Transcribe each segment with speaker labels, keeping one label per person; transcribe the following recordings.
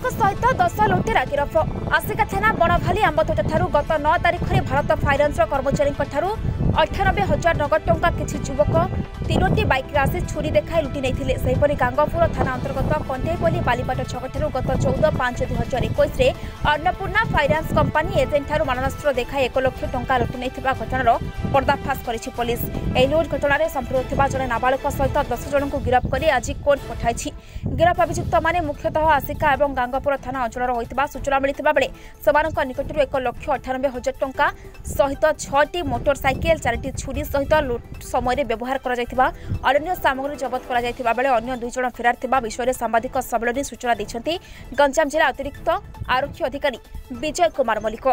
Speaker 1: सहित 10 लुटेरा गिरफ। आसिका थाना बणभाली आंबतोटा गत 9 तारिख में भारत फाइनान्स कर्मचारी 98,000 नगद टंका किछि युवक 3टी बाइक आसी छुरी देखाई लुटि नहीं। सेहीपरि गांगपुर थाना अंतर्गत कंडेईपल्ली बालीपाट छक गत 14/5/2021 में अन्नपूर्णा फाइनान्स कंपानी एजेंट ठारू मारणास्त्र देखाई 1 लाख टंका लुटि नहीं घटनार पर्दाफाश करिछि पुलिस। एही लुट घटनार संपृक्त थिबा जने नाबालक सहित 10 जन को गिरफ कर आज कोर्ट पठाइछि। गिरफ अभियुक्त माने मुख्यतः आसिका और गांगपुर थाना अंचल होइतिबा सूचना मिलिथिबा बेले सेमानक निकटरू 1,98,000 टंका सहित 6टी मोटरसाइकेल 4टी छुरी सहित लुट समय व्यवहार करा जायथिबा अन्य सामग्री जबत करा जायथिबा बेले अन्य 2 जन फेरार थिबा विषय सांबादिक सम्मेलन सूचना दैछन्ति गंजाम जिला अतिरिक्त आरक्षी अधिकारी विजय कुमार मल्लिक।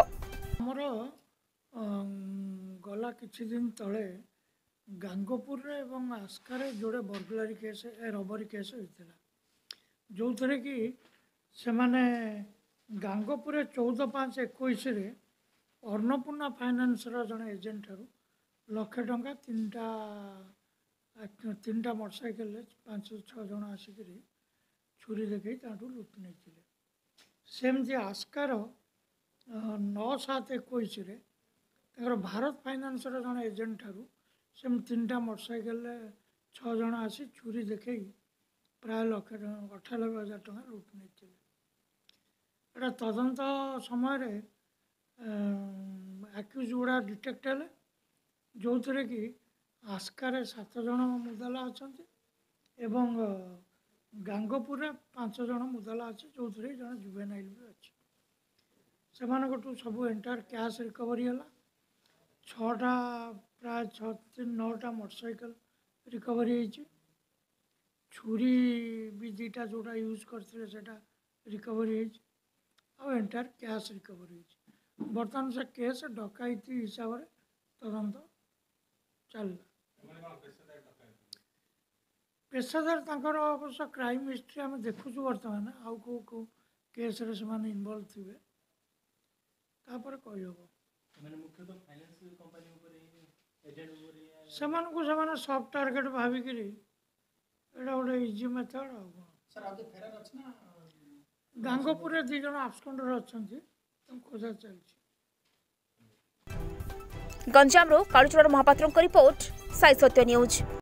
Speaker 2: गला किछि दिन तळे गांगपुर रे एवं आस्का रे जोड़े बर्गलारी केस रबरी केस होइतिला जो थरे कि से माने गांगपुर 14/5/21 रे अन्नपूर्णा फाइनान्स रो जने एजेंट ठारू लाख टंका तीनटा मोटरसाइकेल 5-6 जन आसिक छुरी देखई ताठू लुट नहीं। सेमती आस्कार 9/7/21 रे भारत फाइनान्स रो जने एजेंट ठारू सेम 3टा मोटरसाइकेल 6 जन आसी छुरी देखई प्राय 98,000 टंका लुट नहीं। एटा तदंत समय आक्यूज गुड़ा डिटेक्ट है जो थे कि आस्कार 7 जन मुदाला अच्छा एवं गांगपुर 5 जन मुदाला अच्छे जो थे जन जुवेनाइल भी अच्छे से सब एंटायर कैश रिकवरी है। 6टा प्राय 9टा मोटरसाइकेल रिकवरी होती छुरी भी 2टा जोटा यूज करते रिकवरी होती एंटायर कैश रिकवरी होती। बर्तमान से केस डकायती हिसाब से तदंत चलला। पेशादार तंकर अवश्य क्राइम हिस्ट्री आम देखुचु बर्तमान आउ को केस रे से माने इन्वॉल्व थिबे तापर कहि होबो से सब टार्गेट भाविक एटा गोटे इजी मेथड गांगपुर 2 जन आब्सकंडर अच्छा खोजा चलछि।
Speaker 1: Ganjam Kalucharan Mahapatra report Sai Satya news.